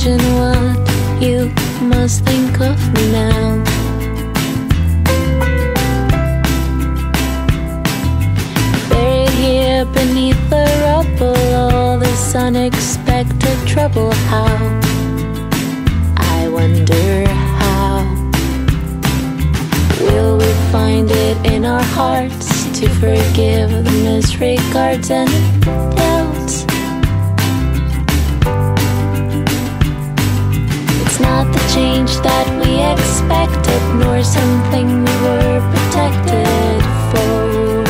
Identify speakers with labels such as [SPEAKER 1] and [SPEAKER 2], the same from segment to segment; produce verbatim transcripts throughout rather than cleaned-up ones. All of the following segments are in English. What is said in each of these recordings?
[SPEAKER 1] imagine what you must think of me now. Buried here beneath the rubble, all this unexpected trouble. How? I wonder how. Will we find it in our hearts to forgive the misregards and doubts? It's not the change that we expected, nor something we were protected for.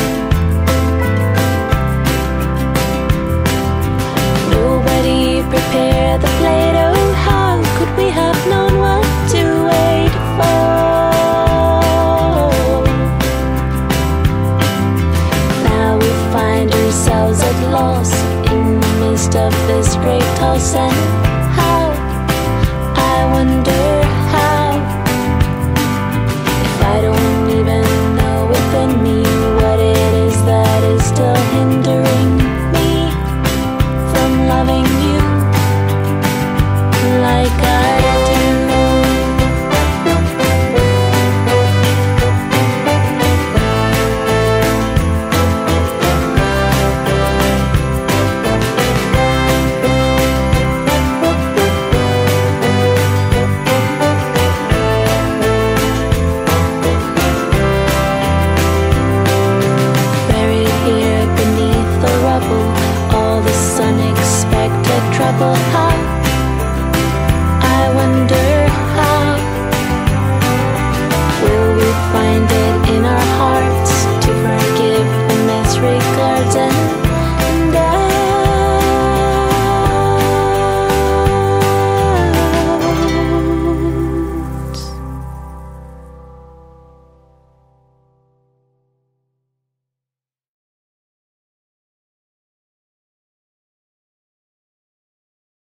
[SPEAKER 1] Nobody prepared the plate, oh how could we have known what to wait for? Now we find ourselves at loss in the midst of this great toss, and how, I wonder how. If I don't